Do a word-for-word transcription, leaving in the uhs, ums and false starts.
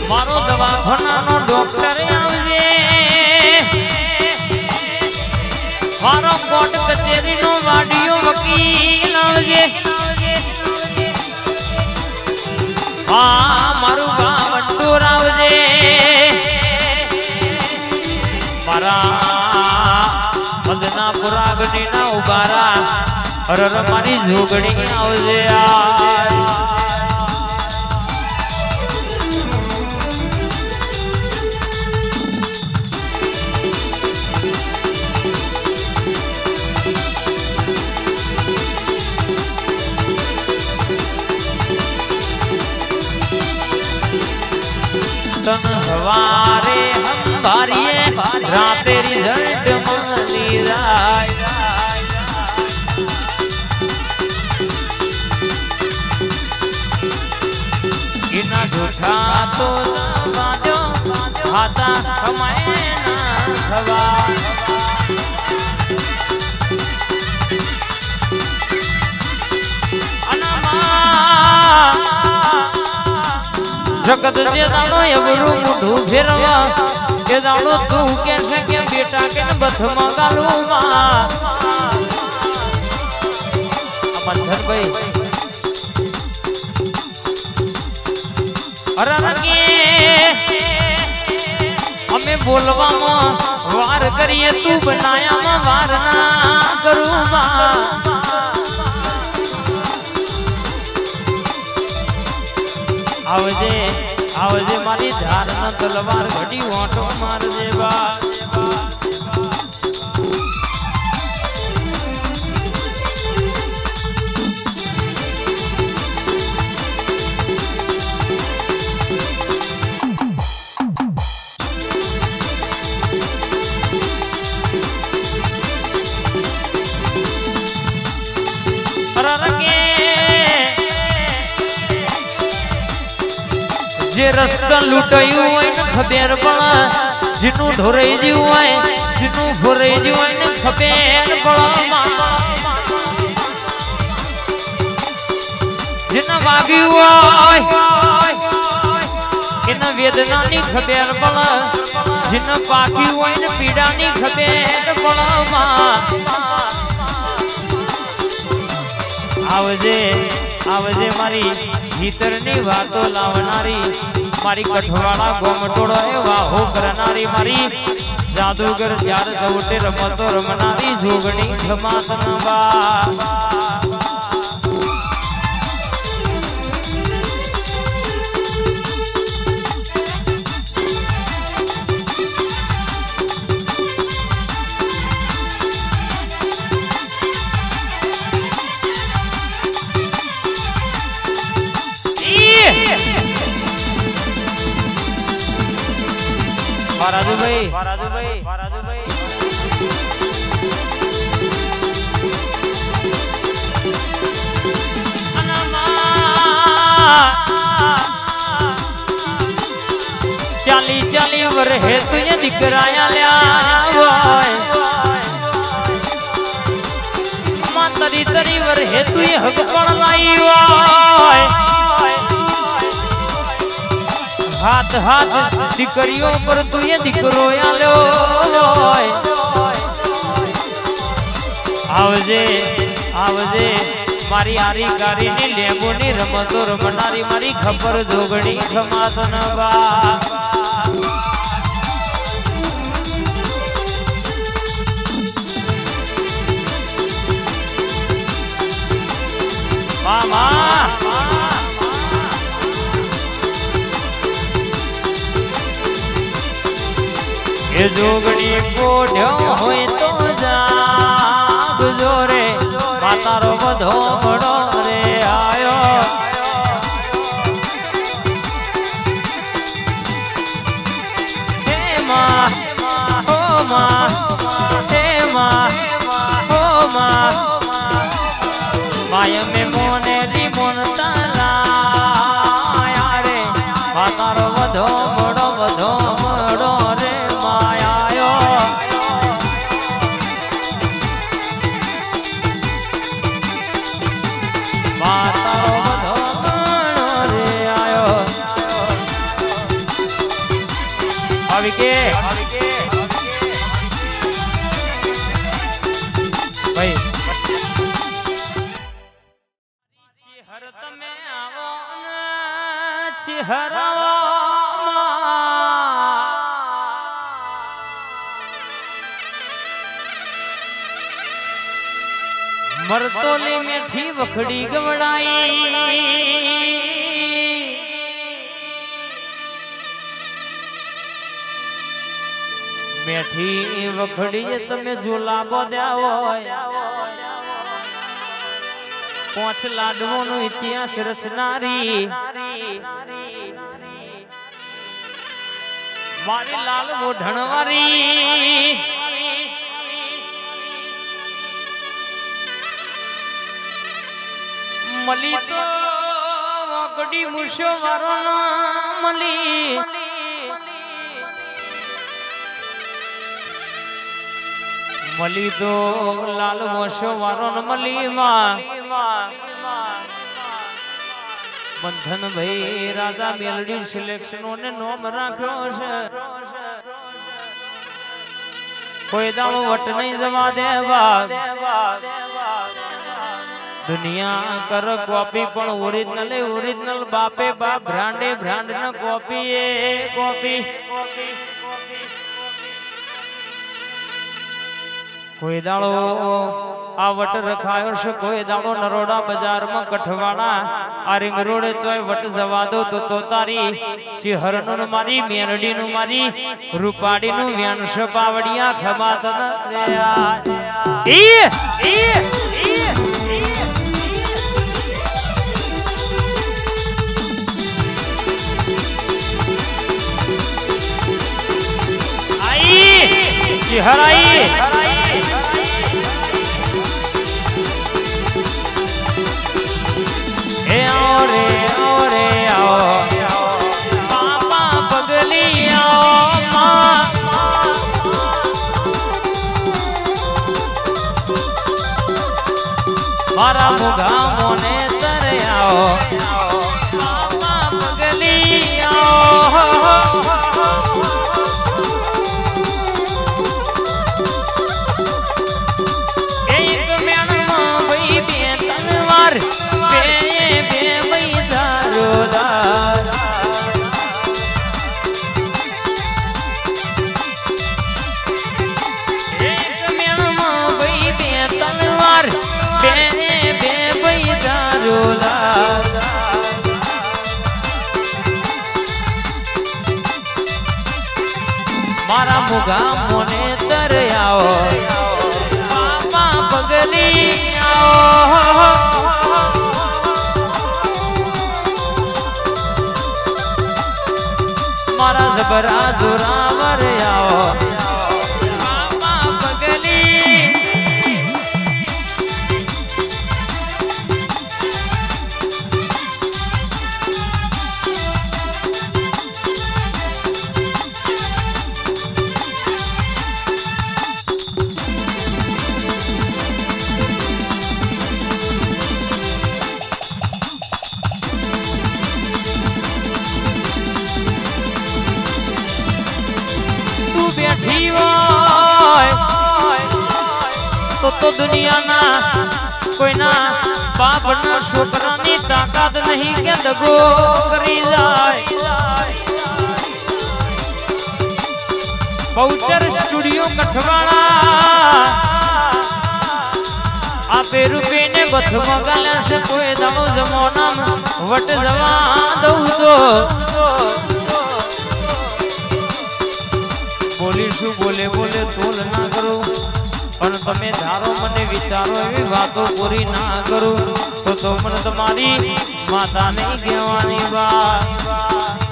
मारो दवाखानानो डॉक्टर आवजे मारो कोर्ट कचेरीनो वाडियो वकील आवजे हाँ मारू गांव वंडूर आवजे मारा मदना पुरागनी ना उबारा अरे मारी जोगड़ी आवजे यार हवारे हम भारिये राते रिजल्ट मानी राय इना झूठा तो बाजो खाता कमाए ना हवा जगत जे दानो एवरू मुठू फेरवा के दानो तू के सके बेटा के बथमा गालू मां मंथन भाई अरे के हमें बोलवा मां वार करिए तू बनाया मां वार ना करू मां आवजे आवजे मारी धार न तलवार घड़ी वाटो मार देवा जे रस्ता लूटायु है न खबर पड़ा जिनु ढोरे जीव है जिनु भोरे जीव है न खबर पड़ा जिन वागी हुआ इन वेदना नी खबर पड़ा जिन पाकी हुआ इन पीड़ा नी खबर पड़ा आवजे आवजे मारी भीतरनी वातो लावनारी मारी कठवाड़ा गोमटोड़ो एवा हो करनारी मारी जादूगर यार जवटे रमतो रमनारी जोगणी खमातनबा राजू भाई राजू भाई राजू भाई चाली चाली वर है तुझे दिखराया लिया मां तरी तरी वर है तुझे हक पड़ लाई हाथ हाथ दिकरियों पर तू ये दिकरो यालो आवजे आवजे मारी आरी कारी नी लेबो नी रमतो रमनारी मारी खपर जोगणी खमातनबा मामा ये जोगणी कोढ़्यो होय तो जाग जोरे मातारो बधो बड़ो रे आयो हे मां हो मां हे मां हो मां माया में मोने दी मोनता यारे मातारो बधो बड़ो बधो बड़ो रे તમે આવો ને ચહેરાઓ મરતોલી મેઠી વખડી ગવડાઈ મેઠી વખડી તમે ઝોલા બોદ્યા હોય પાંચ લાડવો નો ઇતિહાસ રચનારી મારી લાલ મોઢણવારી મલી તો વગડી મુશો વારો મલી મલી તો લાલ મોશો વારો મલી માં બંધન ભાઈ રાજા મેલડી સિલેક્શનો ને નોમ રાખ્યો છે કોઈ દાડો વટ નહીં જવા દેવા दुनिया कर कॉपी पण ओरिजिनल ओरिजिनल बापे बाप ब्रांडे ब्रांड न कॉपी ए कॉपी कोई दाड़ो आ वट रखायो छे कोई दाड़ो नरोड़ा बाजार में कठवाड़ा आ रिंग रोड चोय वट जवा दो तो तो तारी सिहरनु न मारी मेरडी नु मारी रूपाड़ी नु व्यान छ पावड़िया खबात न रे आ ई ई हराई ए आओ रे आओ रे आओ पापा पगली आओ माँ मारा मुगा मोने तर आओ पापा पगली आओ मारा मुगा मोने तर आओ पापा पगली आओ मारा जबरा जोरावर आओ पापा पगली तो तो दुनिया ना कोई ना बाप ना छोकरा नी ताकत नहीं के दगो करी जाए बहुचर स्टूडियो कठवाड़ा आपे रुपए ने बथवा गाले से कोई दानो जमाना वट जवा दऊ तो बोली शू बोले बोले तोल ना करो पण तमे धारो मने विचारो एवी वातो पूरी ना करो तो तो मन तुम्हारी माता नहीं कहवानी बा